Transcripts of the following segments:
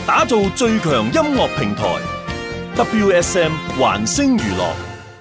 打造最強音樂平台 WSM 環星娛樂。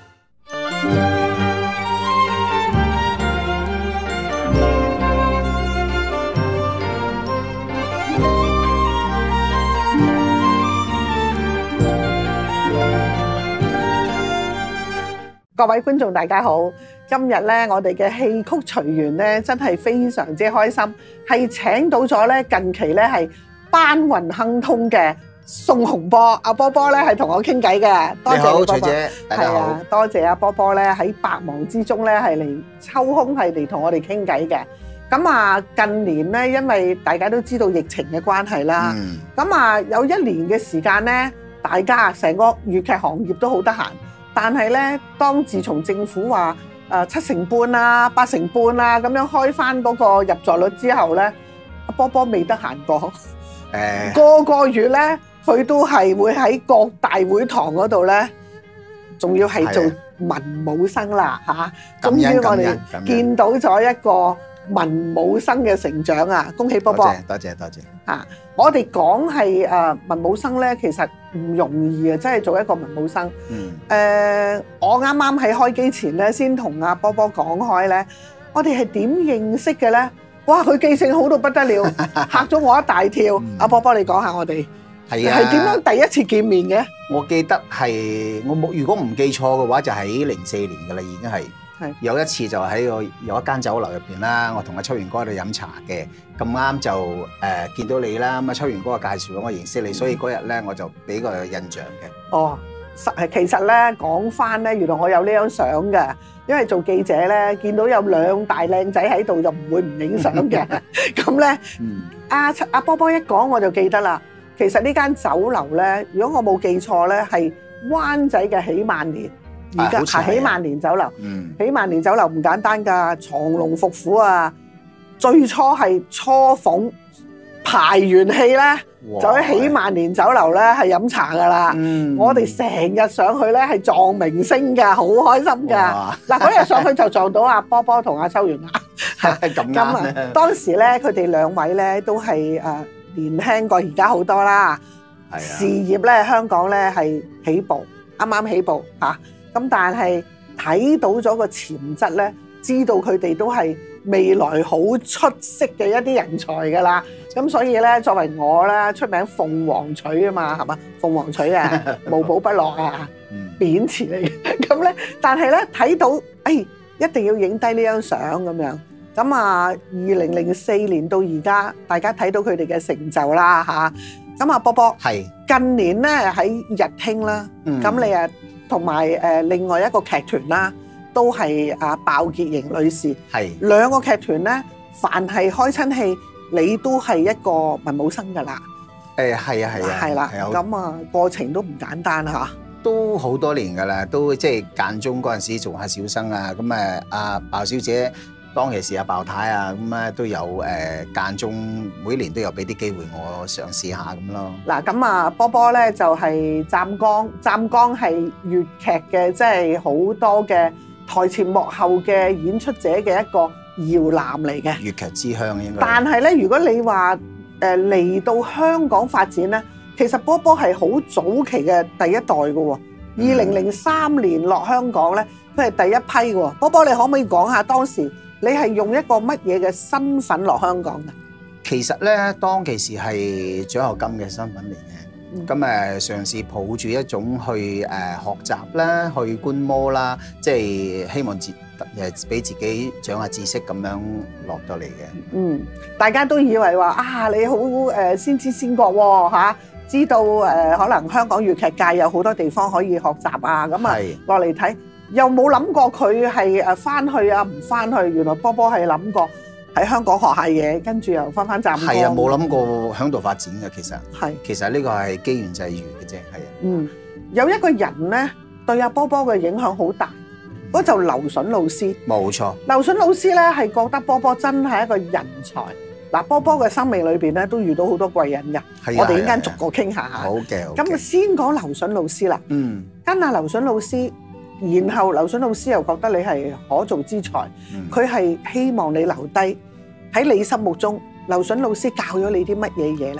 各位觀眾大家好，今日咧我哋嘅戲曲隨緣咧真係非常之開心，係請到咗咧近期咧係班雲亨通嘅宋洪波，阿波波咧係同我傾偈嘅。多謝你波波， 徐姐，大家好。 多謝阿波波咧喺百忙之中咧係嚟抽空係嚟同我哋傾偈嘅。咁啊近年咧因為大家都知道疫情嘅關係啦，咁啊有一年嘅時間咧，大家成個粵劇行業都好得閒。但係咧，當自從政府話7成半啦、8成半啦咁樣開翻嗰個入座率之後咧，阿波波未得閒過。個月咧，佢都係會喺各大會堂嗰度咧，仲要係做文武生啦嚇。終於我哋見到咗一個文武生嘅成長啊！恭喜波波， 多謝嚇！我哋講係文武生咧，其實唔容易啊！真係做一個文武生。我啱啱喺開機前咧，先同阿波波講開咧，我哋係點認識嘅咧？哇！佢記性好到不得了，嚇咗我一大跳。阿波波，你講下我哋係點樣第一次見面嘅？ 我記得係如果唔記錯嘅話，就喺04年㗎啦，已經係。有一次就喺有一間酒樓入邊啦，我同阿秋元哥喺度飲茶嘅，咁啱就見到你啦，咁啊秋元哥介紹我認識你，所以嗰日咧我就俾個印象嘅。哦， 其實咧講翻咧，原來我有呢張相嘅，因為做記者咧見到有兩大靚仔喺度，就唔會唔影相嘅。咁咧，阿波波一講我就記得啦。其實呢間酒樓咧，如果我冇記錯咧，係灣仔嘅喜萬年。而家係喜萬年酒樓，喜萬年酒樓唔簡單㗎，藏龍伏虎啊！最初係初逢排完戲咧，就喺喜萬年酒樓咧係飲茶㗎啦。我哋成日上去咧係撞明星㗎，好開心㗎。嗱，嗰日上去就撞到阿波波同阿秋元啦。 咁啱。 當時咧，佢哋兩位咧都係年輕過而家好多啦。事業咧香港咧係起步，啱啱起步嚇。咁但係睇到咗個潛質咧，知道佢哋都係未來好出色嘅一啲人才㗎啦。咁所以咧，作為我啦，出名鳳凰取啊嘛，係嘛？鳳凰取啊，無寶不落啊，貶詞嚟嘅。咁咧，但係咧睇到，一定要影低呢張相咁樣。咁啊，2004年到而家，大家睇到佢哋嘅成就啦嚇。咁啊，波波係近年咧喺日興啦，咁你啊〜同埋另外一個劇團啦，都係鮑潔瑩女士。係兩個劇團咧，凡係開親戲，你都係一個文武生㗎啦。係啦。咁啊，過程都唔簡單嚇。 都好多年㗎啦，都即係間中嗰陣時做下小生啊。咁阿鮑小姐當其時阿鮑太啊，咁咧都有間中每年都有俾啲機會我嘗試下咁咯。嗱，咁啊波波咧就係湛江係粵劇嘅，即係好多嘅台前幕後嘅演出者嘅一個搖籃嚟嘅。粵劇之鄉應該。但係咧，如果你話嚟到香港發展咧，其實波波係好早期嘅第一代嘅喎。2003年落香港咧，佢係第一批嘅喎。波波，你可唔可以講下當時？你係用一個乜嘢嘅身份落香港嘅？其實咧，當其時係獎學金嘅身份嚟嘅。咁嘗試抱住一種去學習啦，去觀摩啦，即係希望俾自己長下知識咁樣落到嚟嘅。 大家都以為話你好先知先覺喎嚇，知道可能香港粵劇界有好多地方可以學習啊，咁啊落嚟睇。又冇諗過佢係翻去啊，唔翻去。原來波波係諗過喺香港學下嘢，跟住又翻湛江。 係啊，冇諗過響度發展嘅，其實係。其實呢個係機緣際遇嘅啫，係啊。 有一個人咧對阿波波嘅影響好大，嗰就劉筍老師。冇錯。劉筍老師咧係覺得波波真係一個人才。嗱，波波嘅生命裏邊咧都遇到好多貴人㗎。我哋依家逐個傾下嚇。好嘅。咁先講劉筍老師啦。跟阿劉筍老師。然後劉筍老師又覺得你係可造之才，佢係希望你留低喺你心目中。劉筍老師教咗你啲乜嘢嘢咧？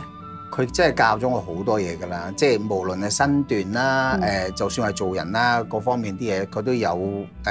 佢真係教咗我好多嘢㗎啦，即係無論係身段啦，就算係做人啦，各方面啲嘢佢都有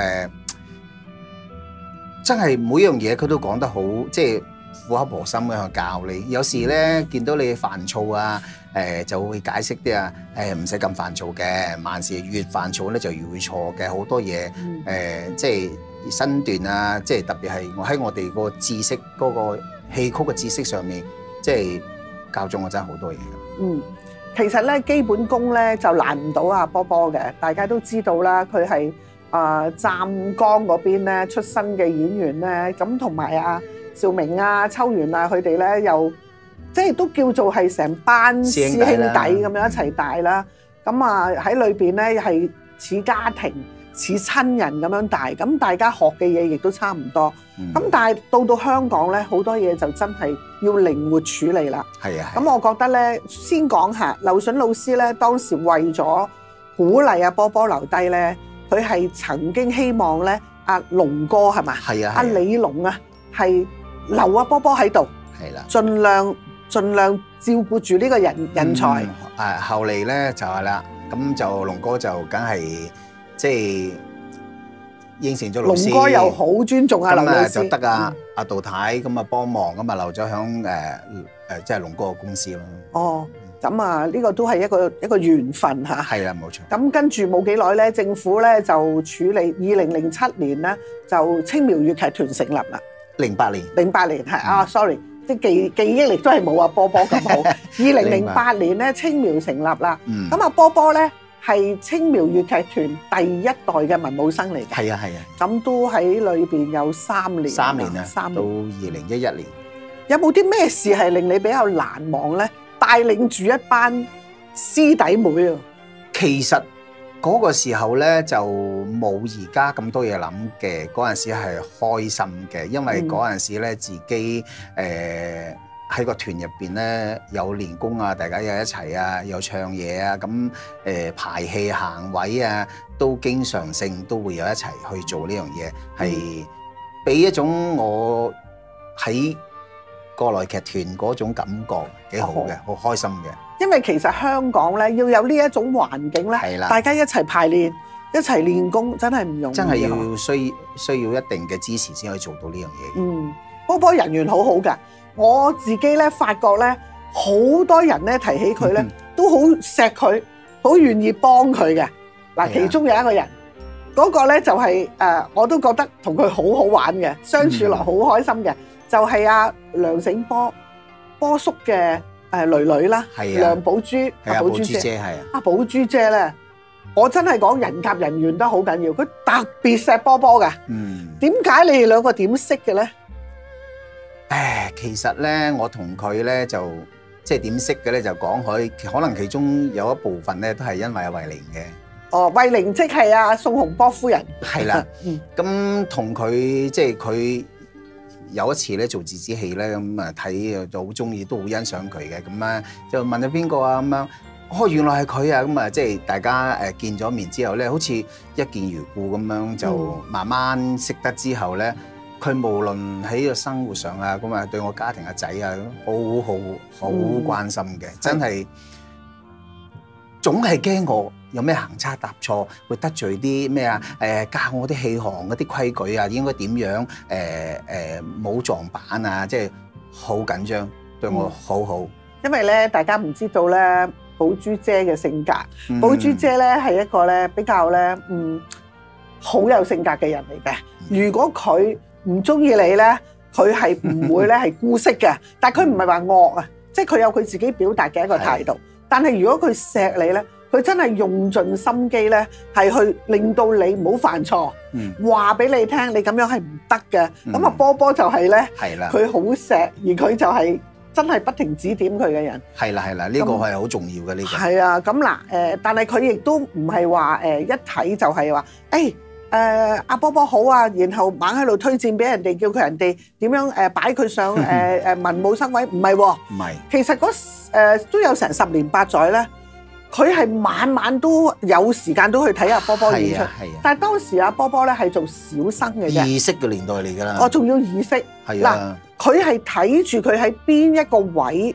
真係每樣嘢佢都講得好，即係苦口婆心咁去教你。有時咧見到你煩躁啊，就會解釋啲啊，唔使咁煩躁嘅，萬事越煩躁咧就越會錯嘅，好多嘢即係身段啊，即係特別係我喺我哋個知識嗰個戲曲嘅知識上面，即係教咗我真係好多嘢嘅。 其實咧基本功咧就難唔到阿波波嘅，大家都知道啦，佢係湛江嗰邊咧出身嘅演員咧，咁同埋阿兆明啊、秋元啊，佢哋咧又即係都叫做係成班師兄弟咁樣一齊大啦。咁啊喺裏邊咧係似家庭、似親人咁樣大，咁大家學嘅嘢亦都差唔多。咁但係到香港咧，好多嘢就真係要靈活處理啦。係啊。咁我覺得咧，先講下劉筍老師咧，當時為咗鼓勵阿波波留低咧。佢係曾經希望咧，阿龍哥係嘛？係啊，阿李龍啊，係留阿波波喺度，係啦，盡量照顧住呢個人才。 後嚟咧就係啦，咁就龍哥就梗係即係應承咗老師。 龍哥又好尊重阿劉老師， 就得阿杜太咁啊幫忙，咁啊留咗響即係龍哥嘅公司咯。 哦。咁啊，呢個都係一個緣分嚇。 係啦，冇錯。 咁跟住冇幾耐咧，政府咧就處理2007年咧就青苗粵劇團成立啦。 08年。 08年係sorry，即係記憶力都係冇阿波波咁好。2008年咧青苗成立啦。咁阿波波咧係青苗粵劇團第一代嘅文武生嚟嘅。 係啊。 咁都喺裏邊有3年。3年啊， 到2011年。 有冇啲咩事係令你比較難忘咧？帶領住一班師弟妹啊！ 其實嗰個時候咧就冇而家咁多嘢諗嘅，嗰陣時係開心嘅，因為嗰陣時咧自己喺個團入邊咧有練功啊，大家又一齊啊，又唱嘢啊，咁排戲行位啊，都經常性都會有一齊去做呢樣嘢，係俾一種我喺國內劇團嗰種感覺幾好嘅，好開心嘅。 因為其實香港咧要有呢一種環境咧，大家一齊排練、一齊練功，真係唔容易。 真係要需要一定嘅支持先可以做到呢樣嘢。 波波人緣好好㗎，我自己咧發覺咧，好多人咧提起佢咧，都好錫佢，好願意幫佢嘅。嗱，其中有一個人，嗰個咧就係我都覺得同佢好好玩嘅，相處落好開心嘅。就係阿梁醒波叔嘅女女啦，梁寶珠，阿寶珠姐係阿寶珠姐咧，我真係講人夾人緣得好緊要，佢特別錫波波㗎。點解你哋兩個點識嘅咧？ 其實咧，我同佢咧就即係點識嘅咧，就講佢可能其中有一部分咧都係因為阿慧玲嘅。 哦，慧玲即係阿宋洪波夫人。 係啦，咁同佢即係佢。有一次咧做自子戲咧，咁啊睇就好中意，都好欣賞佢嘅，咁啊就問咗邊個啊咁樣，原來係佢啊，咁啊即係大家見咗面之後咧，好似一見如故咁樣，就慢慢識得之後咧，佢無論喺個生活上啊，咁啊對我家庭嘅仔啊，好關心嘅，真係總係驚我有咩行差踏錯，會得罪啲咩啊？教我啲戲行嗰啲規矩啊，應該點樣？冇撞板啊，即係好緊張，對我好好。 因為咧，大家唔知道咧，寶珠姐嘅性格。寶珠姐咧係一個咧比較咧，好有性格嘅人嚟嘅。如果佢唔中意你咧，佢係唔會咧係姑息嘅。但係佢唔係話惡啊，即係佢有佢自己表達嘅一個態度。但係如果佢錫你咧，佢真係用盡心機咧，係去令到你唔好犯錯，話俾你聽，你咁樣係唔得嘅。咁啊，波波就係咧，佢好錫，而佢就係真係不停指點佢嘅人。係啦，呢個係好重要嘅呢個。係啊，咁嗱，但係佢亦都唔係話一睇就係話，阿波波好啊，然後猛喺度推薦俾人哋，叫佢人哋點樣擺佢上文武生位，唔係喎，唔係。其實都有成10年8載咧。佢係晚晚都有時間都去睇阿波波演出，但係當時阿波波咧係做小生嘅啫，兒式嘅年代嚟㗎啦。我仲要兒式，嗱，佢係睇住佢喺邊一個位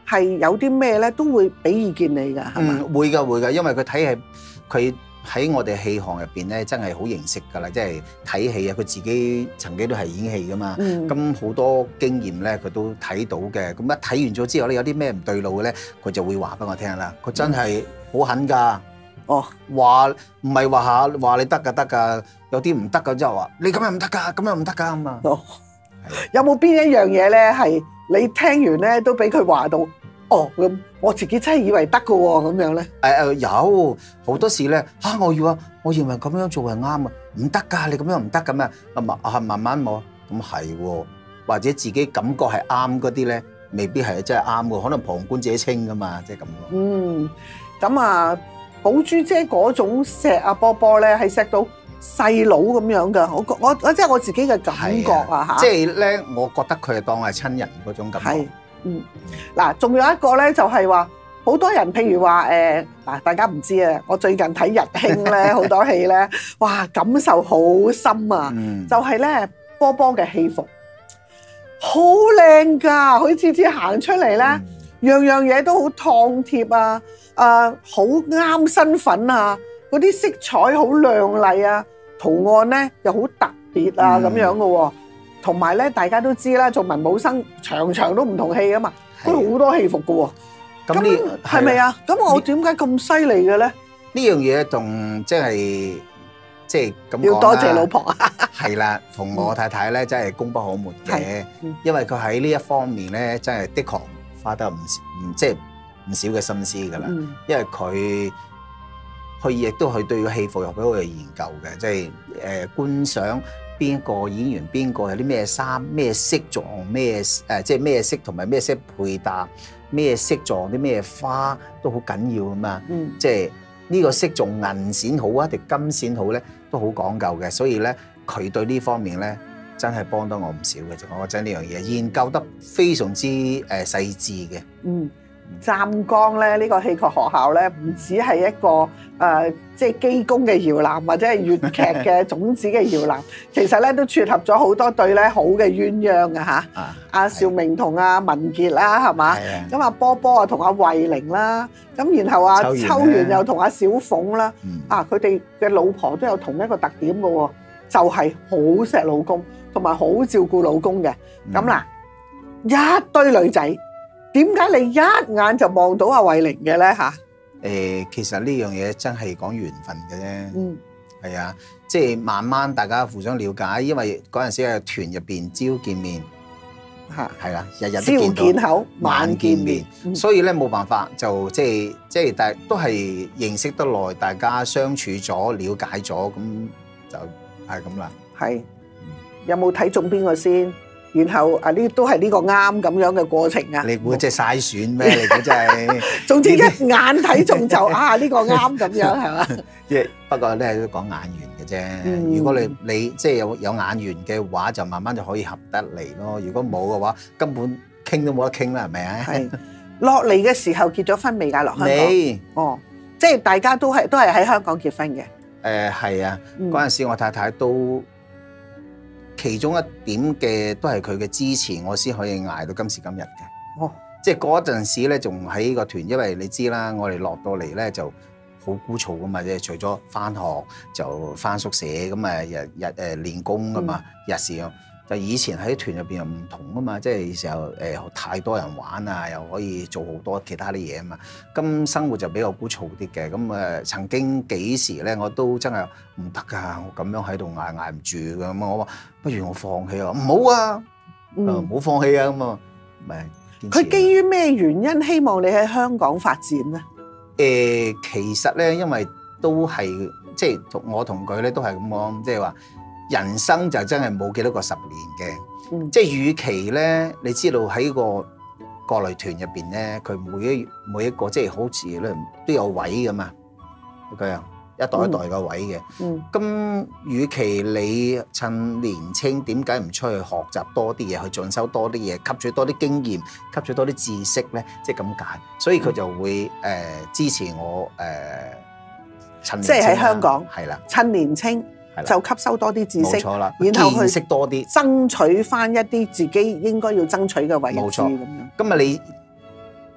係有啲咩咧，都會俾意見你㗎，係嘛？ 會㗎，因為佢睇戲，佢喺我哋戲行入邊咧，真係好認識㗎啦，即係睇戲啊，佢自己曾經都係演戲㗎嘛，咁好多經驗咧，佢都睇到嘅。咁一睇完咗之後咧，有啲咩唔對路嘅咧，佢就會話俾我聽啦。佢真係好狠㗎。 哦， 話唔係話你得㗎，有啲唔得㗎，之後話你咁樣唔得㗎，咁樣唔得㗎咁啊。 哦，有冇邊一樣嘢咧係你聽完咧都俾佢話到？哦，咁我自己真係以為得㗎喎，咁樣咧？ 有好多時咧嚇，我認為咁樣做係啱啊，唔得㗎，你咁樣唔得咁啊，慢慢冇，咁係喎，或者自己感覺係啱嗰啲咧，未必係真係啱嘅，可能旁觀者清㗎嘛，即係咁咯。 咁啊，寶珠姐嗰種錫阿波波咧，係錫到細佬咁樣㗎，我即係我自己嘅感覺啊嚇。 即係咧，我覺得佢係當係親人嗰種感覺。 嗱，仲有一個咧，就係話好多人，譬如話嗱，大家唔知啊，我最近睇日興咧，好多戲咧，哇，感受好深啊！就係咧，波波嘅戲服好靚㗎，佢次次行出嚟咧，樣樣嘢都好燙貼啊，好啱身份啊，嗰啲色彩好亮麗啊，圖案咧又好特別啊，咁樣嘅喎。同埋咧，大家都知啦，做文武生場場都唔同戲啊嘛，都好多戲服嘅喎。咁係咪啊？咁我點解咁犀利嘅咧？ 呢樣嘢同即係咁要多謝老婆啊！ 係啦，同我太太咧真係功不可沒嘅，因為佢喺呢一方面咧真係的確花得唔少嘅心思㗎啦。因為佢亦都係對個戲服有俾我哋研究嘅，即係觀賞。邊個演員邊個有啲咩衫咩色撞咩即係咩色同埋咩色配搭咩色撞啲咩花都好緊要啊嘛，即係呢個色撞銀線好啊定金線好咧都好講究嘅，所以咧佢對呢方面咧真係幫得我唔少嘅，我覺得呢樣嘢研究得非常之細緻嘅。湛江咧呢個戲曲學校咧，唔止係一個即係基功嘅搖籃，或者係粵劇嘅種子嘅搖籃，其實咧都撮合咗好多對咧好嘅鴛鴦嘅嚇。阿兆明同阿文傑啦，係嘛？咁阿波波啊同阿慧玲啦，咁然後阿秋元又同阿小鳳啦，佢哋嘅老婆都有同一個特點嘅喎，就係好錫老公，同埋好照顧老公嘅。咁嗱，一堆女仔。點解你一眼就望到阿慧玲嘅咧嚇？其實呢樣嘢真係講緣分嘅啫。係啊，即係慢慢大家互相了解，因為嗰陣時喺團入邊朝見面嚇，係啦，日日都見到，朝見口，晚見面，所以咧冇辦法就即係但係都係認識得耐，大家相處咗、了解咗，咁就係咁啦。係，有冇睇中邊個先？然後呢都係呢個啱咁樣嘅過程啊！你估即係篩選咩？你估真係總之一眼睇中就呢個啱咁樣係嘛？即係不過咧都講眼緣嘅啫。如果你即係有眼緣嘅話，就慢慢就可以合得嚟咯。如果冇嘅話，根本傾都冇得傾啦，係咪啊？係落嚟嘅時候結咗婚未㗎？落香港未？哦，即係大家都係喺香港結婚嘅。係啊，嗰陣時我太太都。其中一點嘅都係佢嘅支持，我先可以捱到今時今日嘅。哦，即係嗰陣時咧，仲喺個團，因為你知啦，我哋落到嚟咧就好枯燥噶嘛，即係除咗返學就返宿舍咁啊，日練功噶嘛，日時就以前喺團入邊又唔同啊嘛，即係時候太多人玩啊，又可以做好多其他啲嘢啊嘛。咁生活就比較枯燥啲嘅。咁曾經幾時咧，我都真係唔得㗎，我咁樣喺度捱唔住㗎。咁我話不如我放棄啊，唔好啊，唔好放棄啊咁啊，咪。佢基於咩原因希望你喺香港發展咧？其實咧，因為都係即係我同佢咧都係咁講，即係話。人生就真係冇幾多個10年嘅，即係與其咧，你知道喺個國內團入邊咧，佢每一個即係好似咧都有位噶嘛，佢啊一代一代嘅位嘅。咁與其你趁年青，點解唔出去學習多啲嘢，去進修多啲嘢，吸取多啲經驗，吸取多啲知識咧？即係咁解，所以佢就會支持我趁年青，即係喺香港係啦，趁年青。就吸收多啲知識，冇錯啦，然後去見識多啲，爭取翻一啲自己應該要爭取嘅位置咁樣。咁啊，你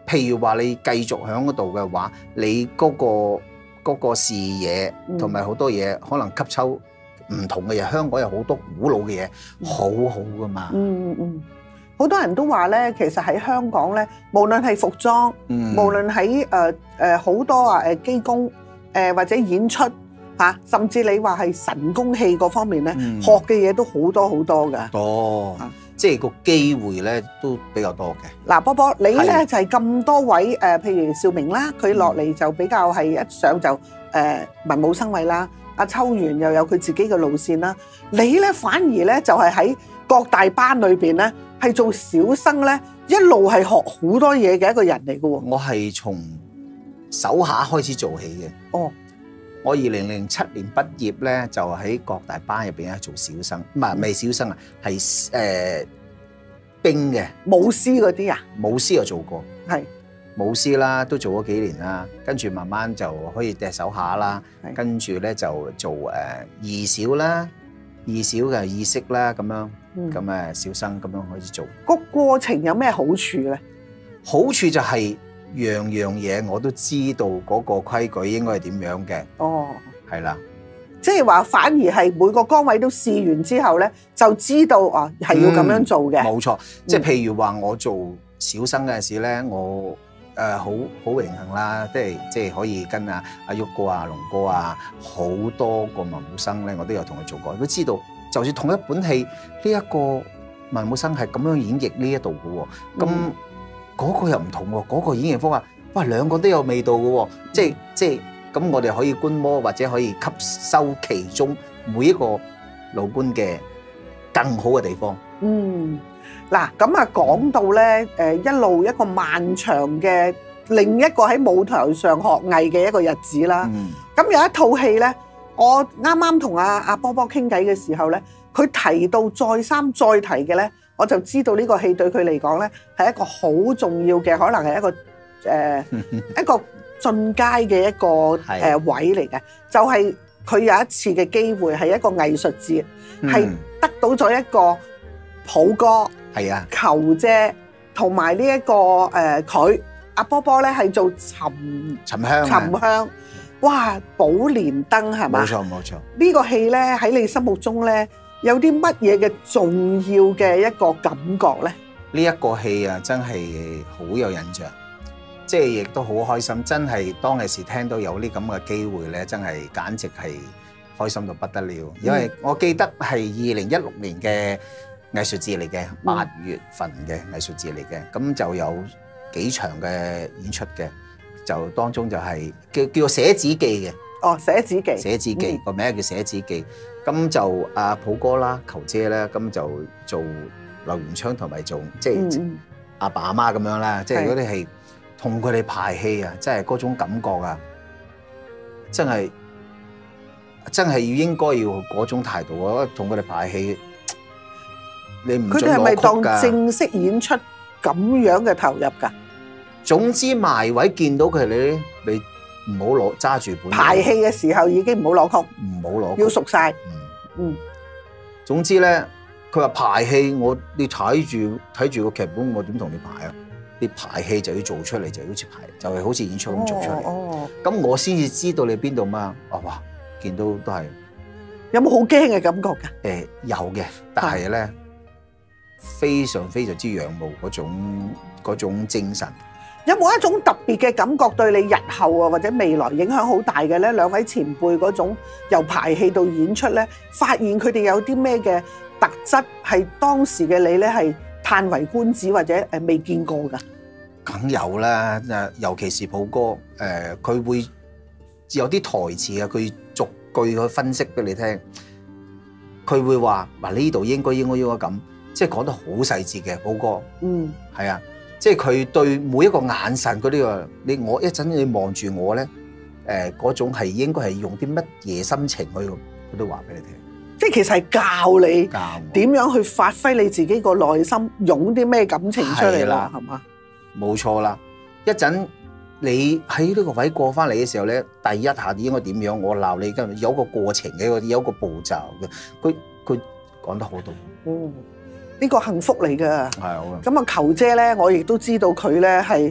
譬如話你繼續喺嗰度嘅話，你嗰個視野同埋好多嘢可能吸收唔同嘅嘢。香港有好多古老嘅嘢，好好噶嘛。 好多人都話咧，其實喺香港咧，無論係服裝，無論喺好多機工或者演出嚇，甚至你話係神功戲嗰方面咧，學嘅嘢都好多好多㗎。 多，即係個機會咧都比較多嘅。 嗱，波波你咧就係咁多位譬如兆明啦，佢落嚟就比較係一上就文武生位啦。阿秋元又有佢自己嘅路線啦。你咧反而咧就係喺各大班裏邊咧，係做小生咧，一路係學好多嘢嘅一個人嚟嘅喎。 我係從手下開始做起嘅。 哦， 我2007年畢業咧，就喺各大班入邊咧做小生，唔係小生啊，係兵嘅舞獅嗰啲啊。 舞獅有做過， 係舞獅啦，都做咗幾年啦，跟住慢慢就可以掟手下啦，跟住咧就做二小啦。二小嘅二式啦，咁樣咁小生咁樣開始做。個過程有咩好處咧？ 好處就係樣樣嘢我都知道嗰個規矩應該係點樣嘅。 哦， 係啦， 即係話反而係每個崗位都試完之後咧，就知道係要咁樣做嘅。 冇錯，即係譬如話我做小生嗰陣時咧，我好榮幸啦，即係可以跟阿旭哥啊、龍哥啊，好多個文武生咧，我都有同佢做過，都知道就算同一本戲，呢一個文武生係咁樣演繹呢一度嘅喎，咁嗰個又唔同喎，嗰個演繹方法，哇兩個都有味道嘅喎，即係咁我哋可以觀摩或者可以吸收其中每一個老倌嘅更好嘅地方。 嗱，咁啊講到咧，一路一個漫長嘅另一個喺舞台上學藝嘅一個日子啦。咁有一套戲咧，我啱啱同阿波波傾偈嘅時候咧，佢提到再三再提嘅咧，我就知道呢個戲對佢嚟講咧係一個好重要嘅，可能係一個一個進階嘅一個位嚟嘅，就係佢有一次嘅機會係一個藝術節，係得到咗一個普哥。 係啊， 球姐同埋呢一個佢阿波波咧係做沉香，哇！寶蓮燈係嘛？ 冇錯冇錯。 呢個戲咧喺你心目中咧有啲乜嘢嘅重要嘅一個感覺咧？ 呢一個戲啊，真係好有印象，即係亦都好開心。真係當其時聽到有呢咁嘅機會咧，真係簡直係開心到不得了。因為我記得係2016年嘅藝術節嚟嘅，8月份嘅藝術節嚟嘅，咁就有幾場嘅演出嘅，就當中就係叫做寫子記嘅。 哦，寫子記， 寫子記個名叫寫子記。咁就阿普哥啦、球姐啦，咁就做劉元昌同埋做即係阿爸阿媽咁樣啦。即係嗰啲係同佢哋排戲啊，真係嗰種感覺啊，真係要應該要嗰種態度啊，同佢哋排戲。佢哋係咪當正式演出咁樣嘅投入㗎？總之埋位見到佢哋，你唔好攞揸住本排戲嘅時候已經唔好攞曲，唔好攞，要熟晒。總之咧，佢話排戲，你睇住個劇本，我點同你排啊？你排戲就要做出嚟，就係好似演出咁做出嚟。咁我先至知道你邊度嘛。哇！見到都係有冇好驚嘅感覺㗎？有嘅，但係咧。非常之仰慕嗰種精神。有冇一種特別嘅感覺對你日後啊或者未來影響好大嘅咧？兩位前輩嗰種由排戲到演出咧，發現佢哋有啲咩嘅特質係當時嘅你咧係歎為觀止或者未見過㗎？梗有啦，尤其是普哥，佢會有啲台詞啊，佢逐句去分析俾你聽。佢會話嗱，呢度應該咁。即係講得好細節嘅，寶哥，係啊，即係佢對每一個眼神嗰啲啊，我一陣你望住我咧，嗰種係應該係用啲乜嘢心情去，佢都話俾你聽。即係其實係教你點樣去發揮你自己個內心，湧啲咩感情出嚟啦，係嘛？冇錯啦，一陣你喺呢個位過翻嚟嘅時候咧，第一下應該點樣？我鬧你，跟住有個過程嘅，有個步驟嘅，佢講得好到。呢個幸福嚟㗎，咁啊球姐咧，我亦都知道佢咧係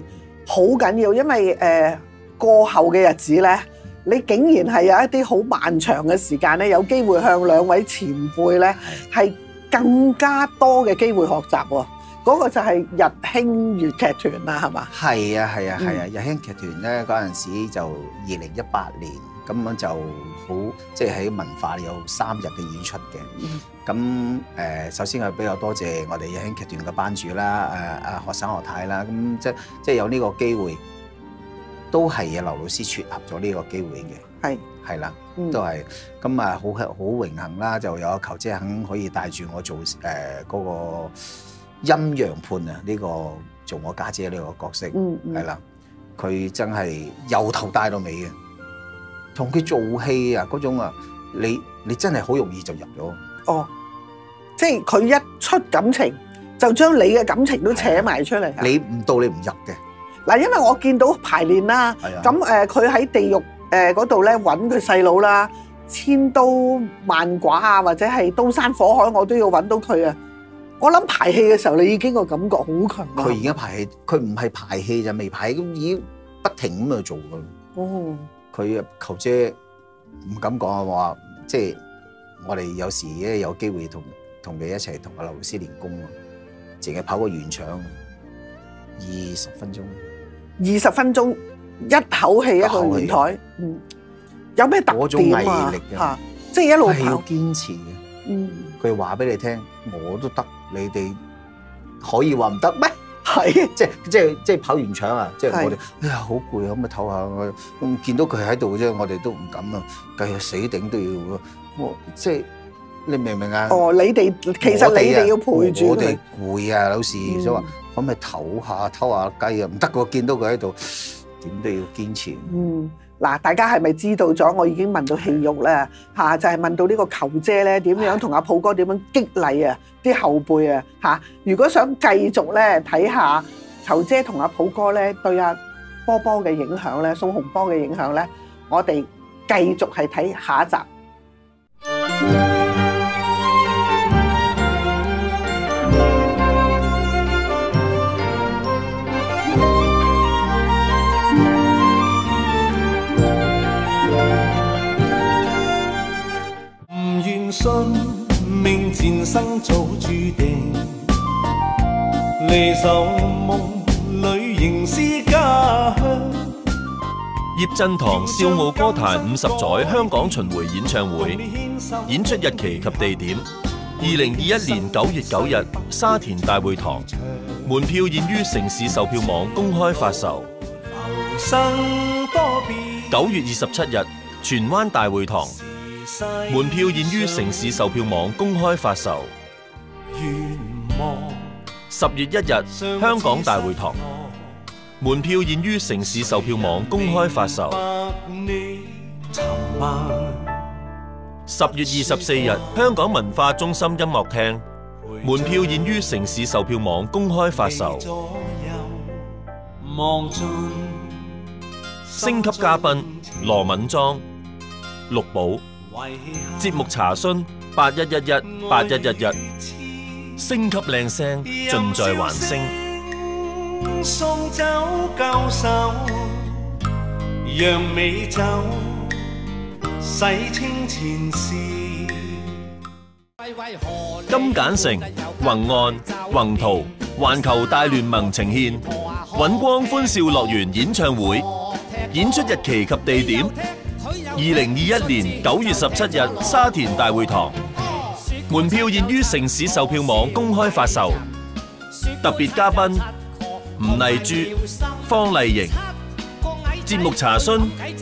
好緊要，因為過後嘅日子咧，你竟然係有一啲好漫長嘅時間咧，有機會向兩位前輩咧係更加多嘅機會學習喎。嗰個就係日興粵劇團啦，係嘛？係啊，日興劇團咧嗰陣時就2018年，咁樣就好，即係喺文化有3日嘅演出嘅。咁首先係比較多謝我哋日興劇團嘅班主啦，學生學太啦，咁即係有呢個機會，都係劉老師撮合咗呢個機會嘅。係啦，都係咁啊，好榮幸啦，就有球姐肯可以帶住我做嗰個陰陽判啊，呢個做我家姐呢個角色，係啦，佢真係由頭帶到尾嘅，同佢做戲啊嗰種啊，你真係好容易就入咗。 哦，即係佢一出感情，就將你嘅感情都扯埋出嚟。 你唔到你唔入嘅。 嗱，因為我見到排練啦，咁佢喺地獄嗰度咧揾佢細佬啦，千刀萬剮啊，或者係刀山火海，我都要揾到佢啊！我諗排戲嘅時候，你已經個感覺好強啦。 佢而家排戲，佢唔係排戲就未排，咁已經不停咁去做噶啦。哦，佢球姐唔敢講啊，話即係我哋有時咧有機會同佢一齊同阿劉老師練功啊，淨係跑個圓場20分鐘，20分鐘一口氣一個圓台，有咩特點啊？嗰種毅力啊，即係一路跑，係要堅持嘅。佢話俾你聽，我都得，你哋可以話唔得咩？係，即係跑完場啊！即係我哋，哎呀好攰啊，咁咪唞下。咁見到佢喺度啫，我哋都唔敢啊，繼續死頂都要。我即係你明唔明啊？哦，你哋其實你哋要陪住佢。我哋攰啊，有時想話可唔可以唞下偷下雞啊？唔得喎，見到佢喺度，點都要堅持。嗱，大家係咪知道咗？我已經問到戲肉咧嚇，就係問到呢個球姐咧點樣同阿普哥點樣激勵啊啲後輩啊嚇。如果想繼續咧睇下球姐同阿普哥咧對阿波波嘅影響咧，宋洪波嘅影響咧，我哋繼續係睇下一集。 信命前生早注定，離愁夢裏仍是家鄉。 葉振棠笑傲歌壇50載香港巡迴演唱會，演出日期及地點：2021年9月9日沙田大會堂，門票現於城市售票網公開發售。9月27日荃灣大會堂，門票現於城市售票網公開發售。10月1日香港大會堂，門票現於城市售票網公開發售。10月24日香港文化中心音樂廳，門票現於城市售票網公開發售。星級嘉賓羅敏莊、陸寶。節目查詢81118111，星級靚聲盡在環星。送走舊愁，讓美酒洗清前事。金簡城、宏岸、宏圖、環球大聯盟呈獻尹光歡笑樂園演唱會，演出日期及地點：2021年9月17日沙田大會堂，門票現於城市售票網公開發售。特別嘉賓吳麗珠、方麗瑩。節目查詢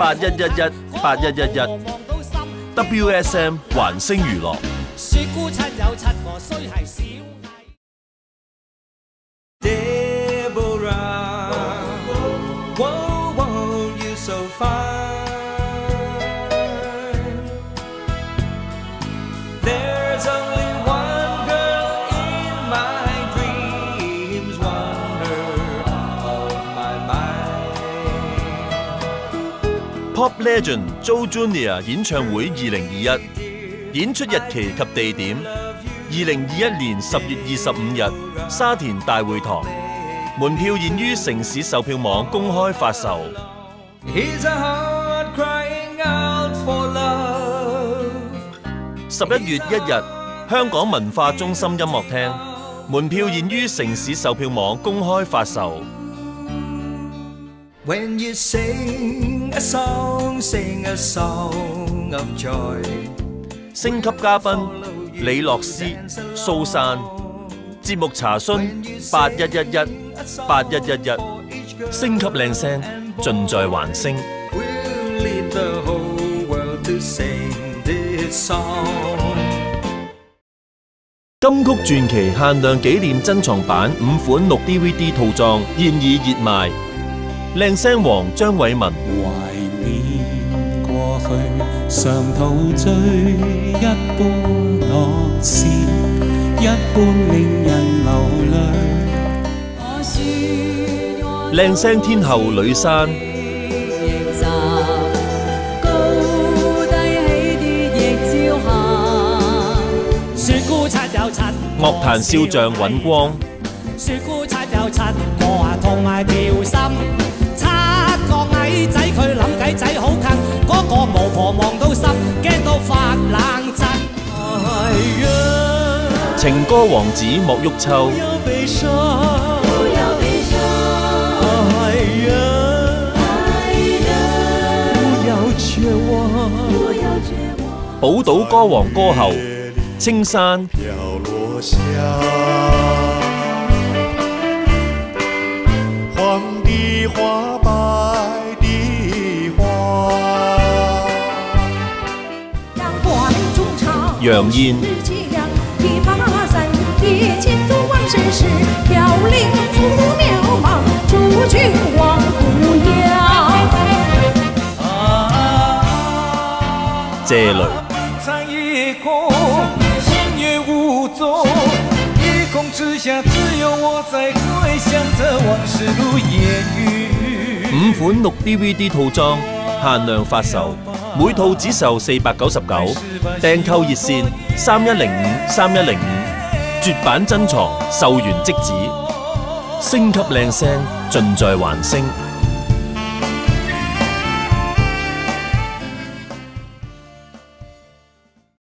81118111。WSM 環星娛樂。Pop Legend Joe Junior 演唱會2021，演出日期及地點：2021年10月25日沙田大會堂， 門票現於城市售票網公開發售。 Here's a heart crying out for love。 11月1日，香港文化中心音樂廳，門票現於城市售票網公開發售。 When you sing a song of joy。 星級嘉賓李樂詩、蘇珊。節目查詢81118111，星級靚聲盡在環星。金曲傳奇限量紀念珍藏版5款6 DVD 套裝現已熱賣。靚聲王張偉文。 懷念過去，常陶醉一般樂事，一般令人流淚。 靚聲天后呂珊。樂壇少將尹光。 雪姑擦又擦，我啊同埋條心。擦個矮仔，佢諗計仔好近，嗰個巫婆望到心，驚到發冷震。 情歌王子莫旭秋。寶島歌王歌后青山。 黃的花，白的花。 楊燕。謝雷。5款6 DVD 套裝限量發售，每套只售499，訂購熱線31053105，絕版珍藏，售完即止。星級靚聲盡在環星。